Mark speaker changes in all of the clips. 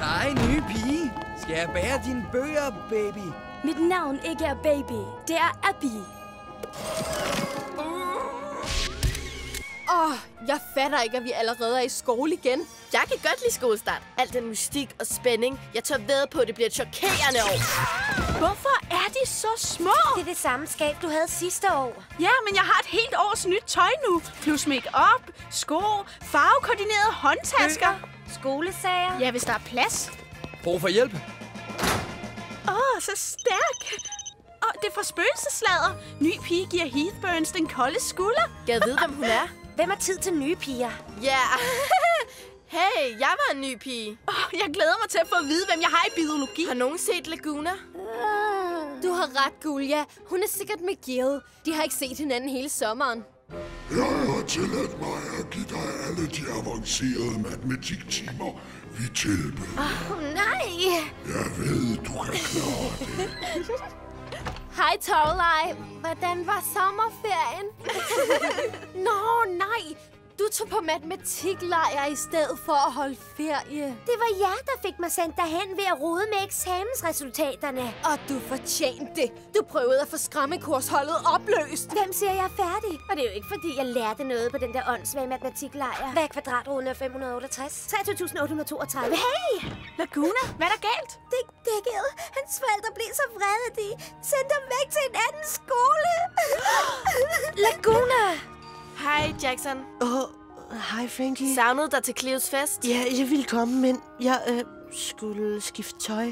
Speaker 1: Hej, nye pige. Skal jeg bære dine bøger, baby?
Speaker 2: Mit navn ikke er Baby. Det er Abby.
Speaker 3: Jeg fatter ikke, at vi allerede er i skole igen. Jeg kan godt lide skolestart. Al den mystik og spænding. Jeg tør vædde på, at det bliver et chokerende år.
Speaker 4: Hvorfor er de så små?
Speaker 5: Det er det samme skab, du havde sidste år.
Speaker 4: Ja, men jeg har et helt års nyt tøj nu. Plus make-up, sko, farvekoordinerede håndtasker.
Speaker 5: Skolesager.
Speaker 4: Ja, hvis der er plads.
Speaker 1: Brug for hjælp?
Speaker 4: Så stærk. Det er fra spøgelseslader. Ny pige giver Heath Burns den kolde skulder.
Speaker 3: Gad vide, hvem hun er?
Speaker 5: Hvem har tid til nye piger?
Speaker 3: Ja. Hey, jeg var en ny pige.
Speaker 4: Jeg glæder mig til at få at vide, hvem jeg har i biologi.
Speaker 3: Har nogen set Laguna?
Speaker 2: Du har ret, Julia. Hun er sikkert med Gil. De har ikke set hinanden hele sommeren.
Speaker 6: Jeg har tilladt mig at give dig alle de avancerede matematiktimer, vi tilbyder.
Speaker 2: Nej!
Speaker 6: Jeg ved, du kan klare det.
Speaker 2: Hej, Torlej. Hvordan var sommerferien? Nå, nej. Du tog på matematiklejr i stedet for at holde ferie.
Speaker 5: Det var jer, der fik mig sendt derhen ved at rode med eksamensresultaterne.
Speaker 2: Og du fortjente det. Du prøvede at få skræmmekursholdet opløst.
Speaker 5: Hvem siger, jeg er færdig? Og det er jo ikke, fordi jeg lærte noget på den der åndssvage matematiklejr. Hvad er kvadratroden af 568? 23.832. Hey!
Speaker 4: Laguna, hvad er der galt?
Speaker 5: Det er Gil. Hans forældre blev så vrede, at de sendte ham væk til en anden skole.
Speaker 2: Laguna!
Speaker 3: Hej, Jackson.
Speaker 7: Hej, Frankie.
Speaker 3: Savnede dig til Cleos fest?
Speaker 7: Ja, jeg ville komme, men jeg skulle skifte tøj.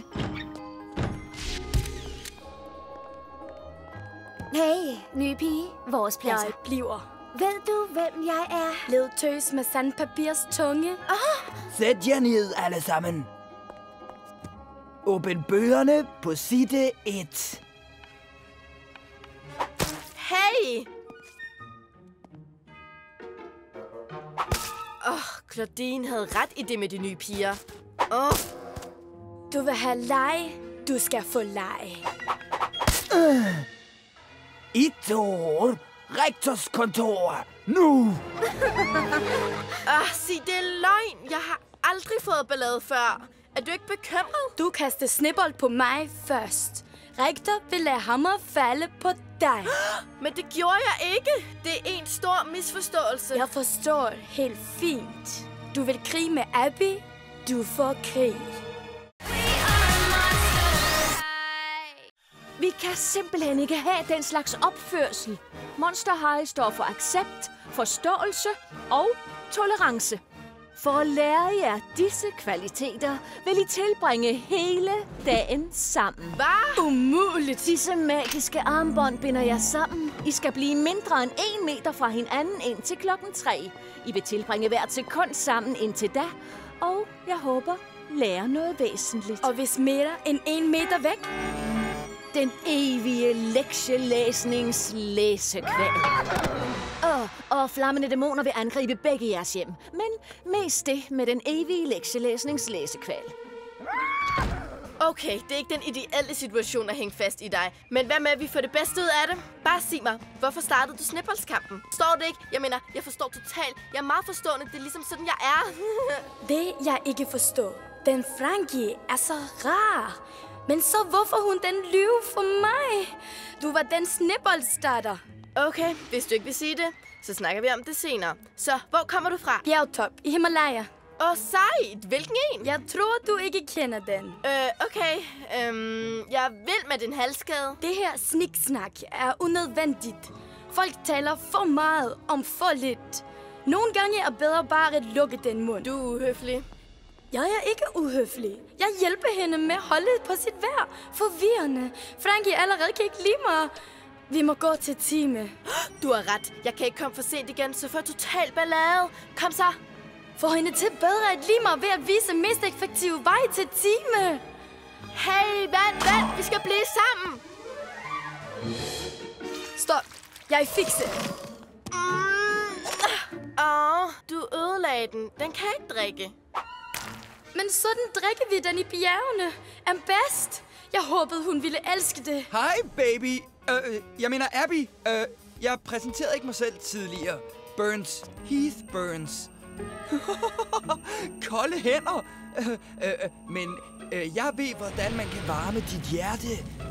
Speaker 5: Hey, nye pige. Vores pladser.
Speaker 2: Jeg bliver.
Speaker 5: Ved du, hvem jeg er?
Speaker 2: Ledtøs med sandpapirs tunge.
Speaker 1: Sæt jer ned, alle sammen. Åbn bøgerne på side 1.
Speaker 3: Hey! Claudine havde ret i det med de nye piger.
Speaker 2: Du vil have leg. Du skal få leg.
Speaker 1: Itor, rektors kontor, nu!
Speaker 3: Sig, det er løgn. Jeg har aldrig fået ballade før. Er du ikke bekymret?
Speaker 2: Du kaster snebold på mig først. Rektor vil lade hammer falde på dig.
Speaker 3: Men det gjorde jeg ikke. Det er en stor misforståelse.
Speaker 2: Jeg forstår helt fint. Du vil krige med Abby. Du får krig.
Speaker 4: Vi kan simpelthen ikke have den slags opførsel. Monster High står for accept, forståelse og tolerance. For at lære jer disse kvaliteter, vil I tilbringe hele dagen sammen.
Speaker 3: Hvad?
Speaker 4: Umuligt! Disse magiske armbånd binder jer sammen. I skal blive mindre end 1 meter fra hinanden indtil klokken 3. I vil tilbringe hvert sekund sammen indtil da. Og jeg håber, lære noget væsentligt.
Speaker 2: Og hvis mere end 1 meter væk?
Speaker 4: Den evige lektielæsningslæsekvæl. Og flammende dæmoner vil angribe begge jeres hjem. Men mest det med den evige lektielæsningslæsekvæl.
Speaker 3: Okay, det er ikke den ideelle situation at hænge fast i dig. Men hvad med, at vi får det bedste ud af det? Bare sig mig, hvorfor startede du snibboldskampen? Forstår det ikke? Jeg mener, jeg forstår totalt. Jeg er meget forstående. Det er ligesom sådan, jeg er.
Speaker 2: Det, jeg ikke forstår. Den Frankie er så rar. Men så hvorfor hun den lyve for mig? Du var den snibboldstarter.
Speaker 3: Okay, hvis du ikke vil sige det, så snakker vi om det senere. Så, hvor kommer du fra?
Speaker 2: Bjergtop i Himalaya.
Speaker 3: Sejt! Hvilken en?
Speaker 2: Jeg tror, du ikke kender den.
Speaker 3: Okay. Jeg vil med din halskæde.
Speaker 2: Det her sniksnak er unødvendigt. Folk taler for meget om for lidt. Nogle gange er bedre bare at lukke den mund.
Speaker 3: Du er uhøflig.
Speaker 2: Jeg er ikke uhøflig. Jeg hjælper hende med at holde på sit vejr. Forvirrende. Frankie allerede kan ikke lide mig. Vi må gå til time.
Speaker 3: Du har ret. Jeg kan ikke komme for sent igen, så får total ballade. Kom så.
Speaker 2: Få hende til bedre at lide mig ved at vise mest effektive vej til time.
Speaker 3: Hey, vent. Vi skal blive sammen.
Speaker 2: Stop. Jeg fikser.
Speaker 3: Du ødelagde den. Den kan ikke drikke.
Speaker 2: Men sådan drikker vi den i bjergene. Er bedst. Jeg håbede, hun ville elske det.
Speaker 1: Hej, baby. Jeg mener Abby. Jeg præsenterede ikke mig selv tidligere. Burns. Heath Burns. Kolde hænder. Men jeg ved, hvordan man kan varme dit hjerte.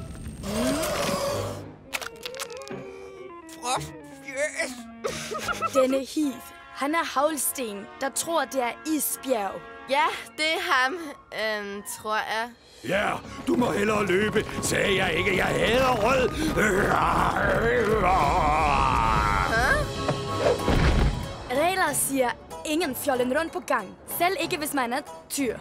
Speaker 1: Frostfjøs.
Speaker 8: Denne Heath, han er havlsten, der tror, det er isbjerg.
Speaker 3: Ja, det er ham, tror jeg.
Speaker 6: Ja, du må hellere løbe, sagde jeg ikke. Jeg hader rød.
Speaker 8: Regler siger, ingen fjollen rundt på gang. Selv ikke, hvis man er tyr.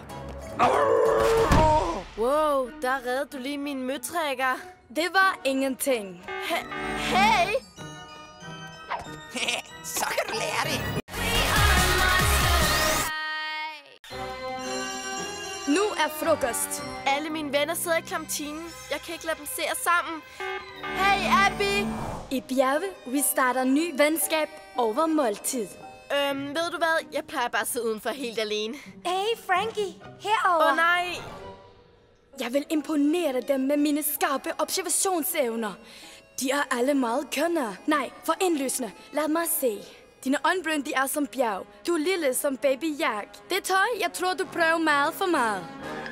Speaker 3: Wow, der reddede du lige min møtrækker.
Speaker 8: Det var ingenting.
Speaker 3: Hey!
Speaker 1: Så kan du lære det.
Speaker 8: Nu er frokost.
Speaker 3: Alle mine venner sidder i kantinen. Jeg kan ikke lade dem se os sammen. Hey, Abby!
Speaker 8: I bjerge, vi starter ny venskab over måltid.
Speaker 3: Ved du hvad? Jeg plejer bare at sidde udenfor helt alene.
Speaker 5: Hey, Frankie. Herover.
Speaker 3: Nej!
Speaker 8: Jeg vil imponere dem med mine skarpe observationsevner. De er alle meget kønne. Nej, for indlysende. Lad mig se. Dine øjenbryn, de er som bjerg. Du er lille som baby Jack. Det tøj, jeg tror, du prøver meget for meget.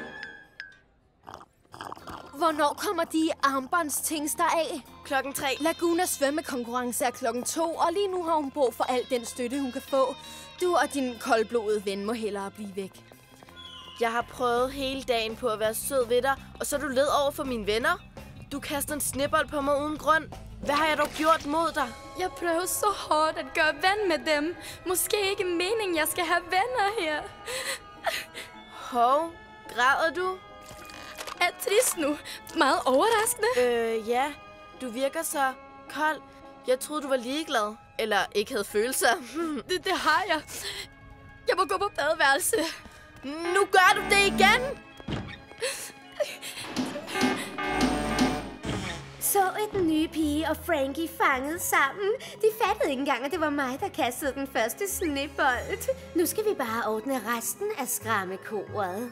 Speaker 2: Hvornår kommer de armbåndstings der af?
Speaker 3: 3:00.
Speaker 2: Lagunas svømmekonkurrence er 2:00, og lige nu har hun brug for al den støtte, hun kan få. Du og din koldblodede ven må hellere blive væk.
Speaker 3: Jeg har prøvet hele dagen på at være sød ved dig, og så er du led over for mine venner. Du kaster en snebold på mig uden grund. Hvad har jeg dog gjort mod dig?
Speaker 8: Jeg prøver så hårdt at gøre ven med dem. Måske ikke meningen, jeg skal have venner her.
Speaker 3: Hov, græder du?
Speaker 8: Er trist nu. Meget overraskende.
Speaker 3: Ja. Du virker så kold. Jeg troede, du var ligeglad. Eller ikke havde følelser.
Speaker 8: Det har jeg. Jeg må gå på badeværelse.
Speaker 3: Nu gør du det igen!
Speaker 5: Så den nye pige og Frankie fanget sammen. De fattede ikke engang, at det var mig, der kastede den første snebold. Nu skal vi bare ordne resten af skræmmekoret.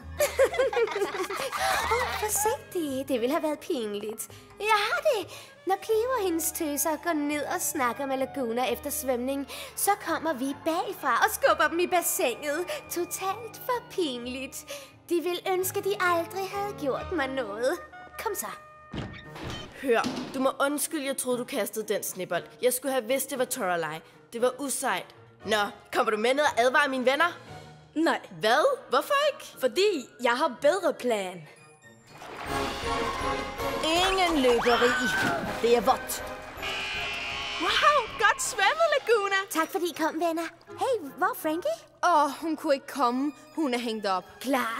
Speaker 5: Forsigtig. Det ville have været pinligt. Jeg har det. Når Cleo og hendes tøser går ned og snakker med Laguna efter svømning, så kommer vi bagfra og skubber dem i bassinet. Totalt for pinligt. De ville ønske, de aldrig havde gjort mig noget. Kom så.
Speaker 3: Hør, du må undskylde, jeg troede, du kastede den snebold. Jeg skulle have vidst, det var Toralei. Det var usejt. Nå, kommer du med ned og advare mine venner?
Speaker 8: Nej.
Speaker 3: Hvad? Hvorfor ikke?
Speaker 8: Fordi jeg har bedre plan.
Speaker 7: Ingen løberi. Det er vådt.
Speaker 3: Wow, godt svømmet, Laguna.
Speaker 5: Tak fordi I kom, venner. Hey, hvor er Frankie?
Speaker 2: Hun kunne ikke komme. Hun er hængt op.
Speaker 5: Klar?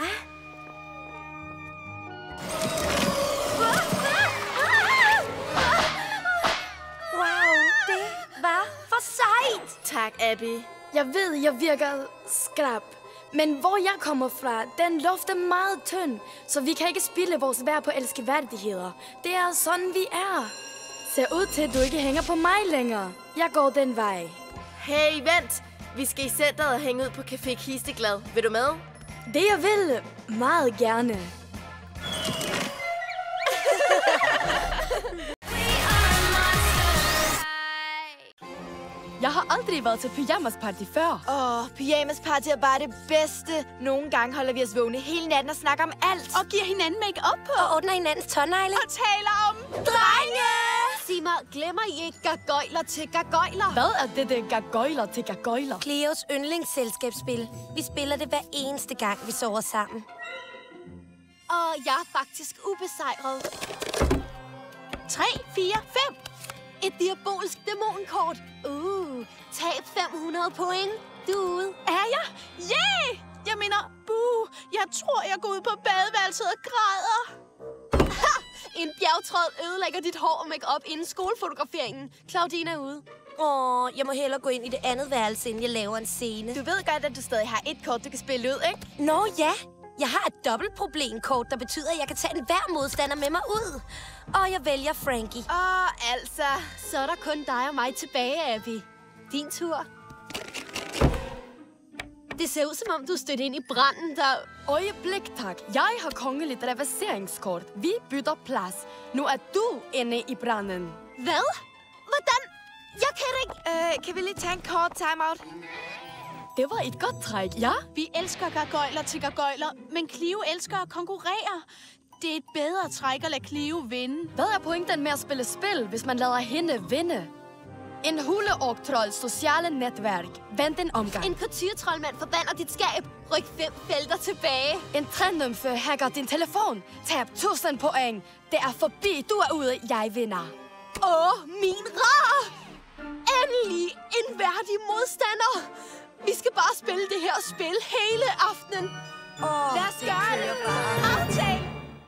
Speaker 7: Wow, det var for sejt.
Speaker 3: Tak, Abby.
Speaker 8: Jeg ved, jeg virker skrab. Men hvor jeg kommer fra, den luft er meget tynd, så vi kan ikke spilde vores vejr på elskeværdigheder. Det er sådan, vi er. Ser ud til, at du ikke hænger på mig længere. Jeg går den vej.
Speaker 3: Hey, vent. Vi skal i centret og hænge ud på Café Kisteglad. Vil du med?
Speaker 8: Det jeg vil, meget gerne.
Speaker 9: Jeg har aldrig været til pyjamasparty før.
Speaker 10: Pyjamasparty er bare det bedste. Nogle gange holder vi os vågne hele natten og snakker om alt.
Speaker 9: Og giver hinanden make-up på.
Speaker 5: Og ordner hinandens tånegle.
Speaker 9: Og taler om
Speaker 2: Drenge! Sig mig, glemmer I ikke gargøjler til gargøjler?
Speaker 9: Hvad er det, der gargøjler til gargøjler?
Speaker 5: Cleos yndlingsselskabsspil. Vi spiller det hver eneste gang, vi sover sammen.
Speaker 2: Og jeg er faktisk ubesejret.
Speaker 9: 3, 4, 5.
Speaker 2: Et diabolsk dæmonkort. Tab 500 point. Du er ude.
Speaker 9: Er jeg? Yeah! Jeg mener, jeg tror, jeg går ud på badeværelset og græder.
Speaker 2: Ha! En bjergtråd ødelægger dit hår og make-up inden skolefotograferingen. Claudine er ude.
Speaker 5: Jeg må hellere gå ind i det andet værelse, inden jeg laver en scene.
Speaker 10: Du ved godt, at du stadig har et kort, du kan spille ud, ikke?
Speaker 5: Nå ja, jeg har et dobbeltproblemkort, der betyder, at jeg kan tage enhver modstander med mig ud. Og jeg vælger Frankie.
Speaker 2: Altså, så er der kun dig og mig tilbage, Abby. Din tur. Det ser ud, som om du stødte ind i branden, der...
Speaker 9: Øjeblik, tak. Jeg har kongeligt reverseringskort. Vi bytter plads. Nu er du inde i branden.
Speaker 2: Hvad? Hvordan? Jeg kan ikke...
Speaker 10: Kan vi lige tage en kort timeout?
Speaker 9: det var et godt træk, ja?
Speaker 11: Vi elsker gargoyler til gargoyler, men Clio elsker at konkurrere. Det er et bedre træk at lade Clio vinde.
Speaker 9: Hvad er pointen med at spille spil, hvis man lader hende vinde? En huleorktrolls sociale netværk. Vent en omgang.
Speaker 2: En couture-troldmand forbander dit skab. Ryk 5 felter tilbage.
Speaker 9: En trænymfe hacker din telefon. Tab 1000 point. Det er forbi. Du er ude. Jeg vinder.
Speaker 2: Min rar! Endelig en værdig modstander. Vi skal bare spille det her spil hele aftenen.
Speaker 4: Lad os gøre det.
Speaker 2: Aftale!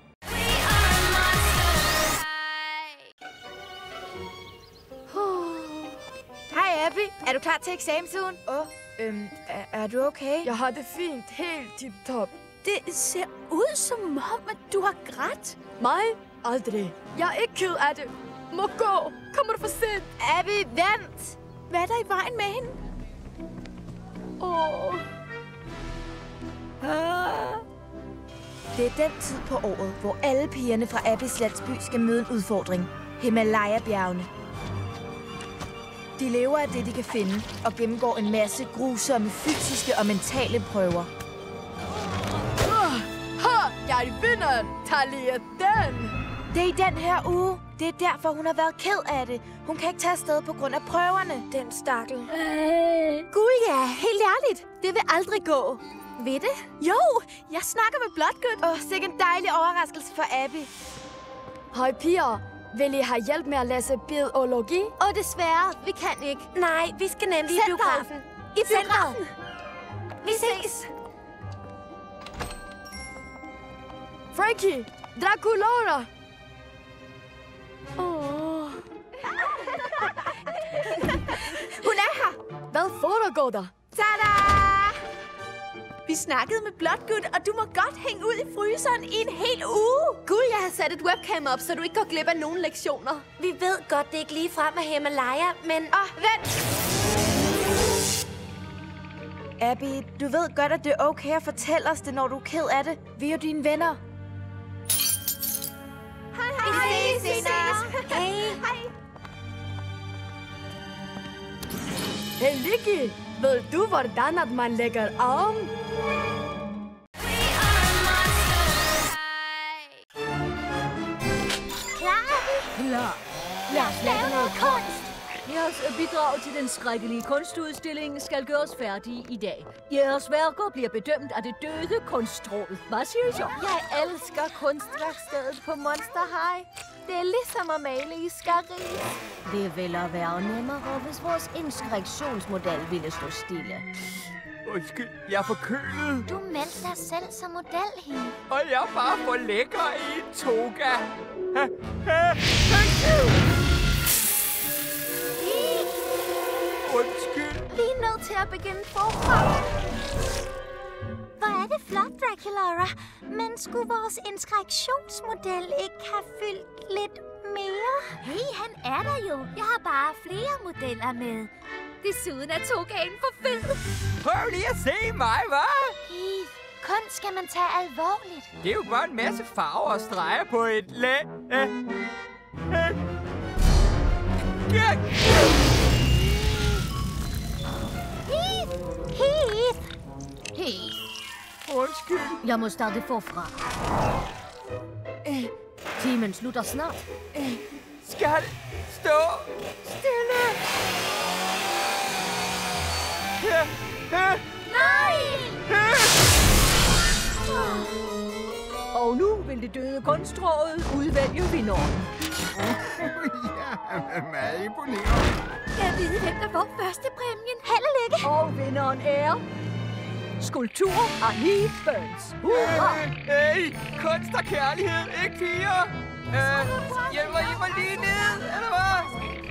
Speaker 10: Hej, Abby. Er du klar til eksamensugen? Er du okay?
Speaker 9: Jeg har det fint. Helt tip-top.
Speaker 4: Det ser ud som om, at du har grædt.
Speaker 9: Mig? Aldrig. Jeg er ikke ked af det. Må gå. Kommer du for sent?
Speaker 10: Abby, vent. Hvad er der i vejen med hende? Det er den tid på året, hvor alle pigerne fra Abbys landsby skal møde en udfordring. Himalaya-bjergene. De lever af det, de kan finde, og gennemgår en masse grusomme fysiske og mentale prøver.
Speaker 9: Jeg vinder. Tag lige den.
Speaker 10: Det er i den her uge. Det er derfor, hun har været ked af det. Hun kan ikke tage afsted på grund af prøverne. Den stakkel.
Speaker 2: Gud ja, helt ærligt. Det vil aldrig gå. Ved det?
Speaker 10: Jo, jeg snakker med Bloodgood. Sikke en dejlig overraskelse for Abby.
Speaker 9: Hej piger. Vil I have hjælp med at læse biologi?
Speaker 2: Desværre, vi kan ikke.
Speaker 5: Nej, vi skal nemlig i biografen.
Speaker 2: I biografen.
Speaker 5: Vi ses.
Speaker 9: Frankie! Draculaura!
Speaker 10: Hun er her!
Speaker 9: Hvad foregår der?
Speaker 10: Tada! Vi snakkede med Bloodgood, og du må godt hænge ud i fryseren i en hel uge.
Speaker 2: Gud, jeg har sat et webcam op, så du ikke går glip af nogen lektioner.
Speaker 5: Vi ved godt, det ikke lige frem af Himalaya, men...
Speaker 10: Vent! Abby, du ved godt, at det er okay at fortælle os det, når du er ked af det. Vi er jo dine venner.
Speaker 5: Hej, vi ses senere.
Speaker 10: Hej.
Speaker 9: Hey, Licky! Ved du, hvordan at man lægger arm?
Speaker 4: Klar. Lad os lave noget kunst. Jeres bidrag til den skrækkelige kunstudstilling skal gøres færdig i dag. Jeres værker bliver bedømt af det døde kunstråd. Hvad siger I så?
Speaker 2: Jeg elsker kunstværkstedet på Monster High. Det er ligesom at male i Skaris.
Speaker 12: Det ville være nemmere, hvis vores inskrektionsmodel ville stå stille.
Speaker 1: Undskyld, jeg er forkølet.
Speaker 5: Du meldte dig selv som model, Heath.
Speaker 1: Og jeg er bare for lækker i en toga. Undskyld.
Speaker 2: Vi er nødt til at begynde forfra.
Speaker 5: Hvor er det flot, Draculaura. Men skulle vores inskrektionsmodel ikke have fyldt lidt mere? Hey, han er der jo. Jeg har bare flere modeller med. Desuden er togaen for fed.
Speaker 1: Prøv lige at se mig, hva'?
Speaker 5: Heath, kunst skal man tage alvorligt.
Speaker 1: Det er jo bare en masse farver og streger på et
Speaker 5: Heath!
Speaker 1: Undskyld.
Speaker 12: Jeg må starte forfra. Timen slutter snart.
Speaker 1: Skal stå stille.
Speaker 5: Nej!
Speaker 4: Og nu vil det døde kunstråd udvælge vinderen.
Speaker 6: Ja, meget imponerende.
Speaker 5: Jeg ved, hvem der får førstepræmien. Held og lykke.
Speaker 4: Og vinderen er... skulptur af Heath Burns.
Speaker 1: Hey, kunst og kærlighed, ikke piger? Hjælper I mig lige ned, eller hvad?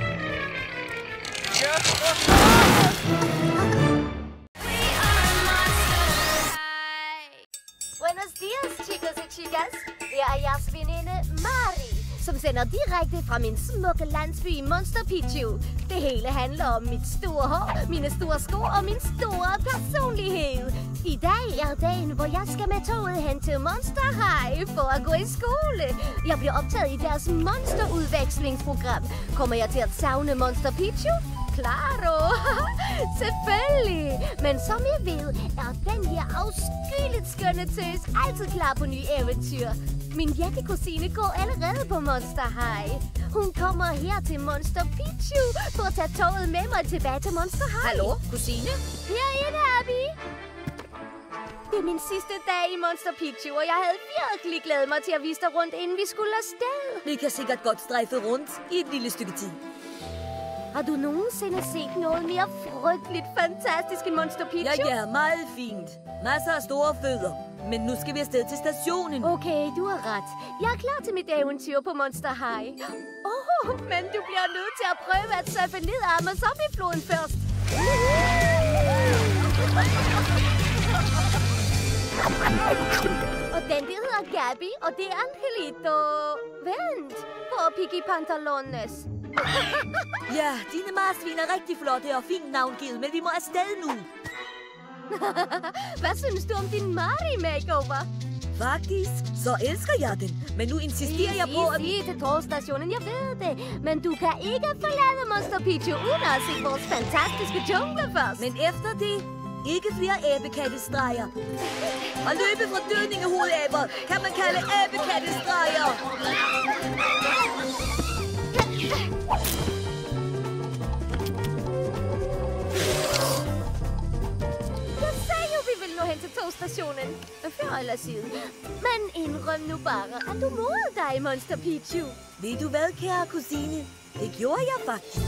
Speaker 5: Buenos dias, chicos y chicas. Jeg er jeres veninde, Mari, som sender direkte fra min smukke landsby i Monster Picchu. Det hele handler om mit store hår, mine store sko og min store personlighed. I dag er dagen, hvor jeg skal med toget hen til Monster High for at gå i skole. Jeg bliver optaget i deres monsterudvekslingsprogram. Kommer jeg til at savne Monster Picchu? Claro! Selvfølgelig! Men som I ved, er den her afskyeligt skønne tøs altid klar på nye eventyr. Min jættekusine går allerede på Monster High. Hun kommer her til Monster Pichu for at tage toget med mig tilbage til Monster High.
Speaker 4: Hallo, kusine?
Speaker 5: Herinde, Abby! Det er min sidste dag i Monster Pichu, og jeg havde virkelig glædet mig til at vise dig rundt, inden vi skulle afsted.
Speaker 4: Vi kan sikkert godt strejfe rundt i et lille stykke tid.
Speaker 5: Har du nogensinde set noget mere frygteligt fantastisk end Monster Pichu?
Speaker 4: Ja, meget fint. Masser af store fødder. Men nu skal vi afsted til stationen.
Speaker 5: Okay, du har ret. Jeg er klar til mit eventyr på Monster High. Men du bliver nødt til at prøve at surfe ned ad Amazonfloden først. Og den der hedder Gabby, og det er Angelito. Vent, hvor er Piggy Pantalones?
Speaker 4: Ja, dine marsvin er rigtig flotte og fint navngivet, men vi må afsted nu.
Speaker 5: Hvad synes du om din Mari-makeover?
Speaker 4: Faktisk, så elsker jeg den. Men nu insisterer jeg på at...
Speaker 5: Sig til togstationen, jeg ved det. Men du kan ikke forlade Monster Pichu uden at se vores fantastiske jungle først.
Speaker 4: Men efter det, ikke flere abekattestreger. Og løbe fra dødningehovedaber kan man kalde abekattestreger.
Speaker 5: Jeg sagde jo, vi ville nå hen til togstationen. Før eller siden. Men indrøm nu bare, at du morede dig i Monster Pichu.
Speaker 4: Ved du hvad, kære kusine? Det gjorde jeg faktisk.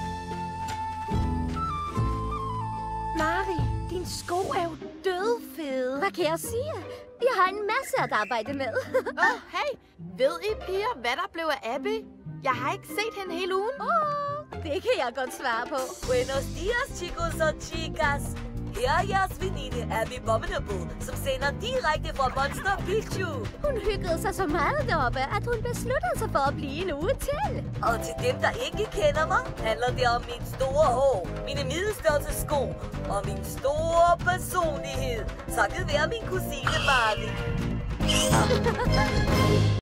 Speaker 5: Mari, din sko er jo dødfede. Hvad kan jeg sige? Jeg har en masse at arbejde med.
Speaker 3: Hey, ved I piger, hvad der blev af Abby? Jeg har ikke set hende hele ugen.
Speaker 5: Det kan jeg godt svare på.
Speaker 4: Buenos dias, chicos og chicas. Her er jeres veninde, Abby Abominable, som sender direkte fra Monster Pichu.
Speaker 5: Hun hyggede sig så meget deroppe, at hun besluttede sig for at blive en uge til.
Speaker 4: Og til dem, der ikke kender mig, handler det om min store hår, mine middelstørste sko og min store personlighed. Takket være min kusine Mari.